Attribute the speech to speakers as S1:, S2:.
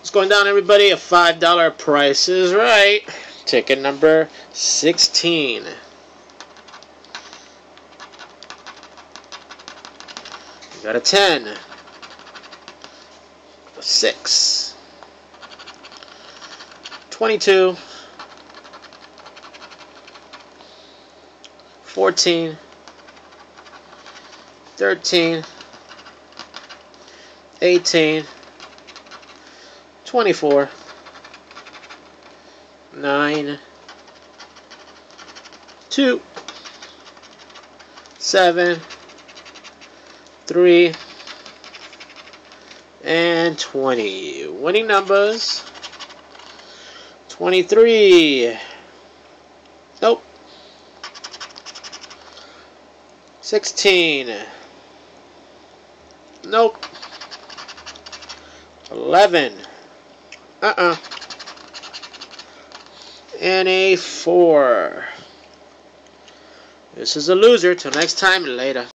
S1: What's going down, everybody? A $5 Price is Right. Ticket number 16. We got a 10. A 6. 22. 14. 13. 18. 24, 9, 2, 7, 3, and 20. Winning numbers: 23. Nope. 16. Nope. 11. And a 4. This is a loser. Till next time, later.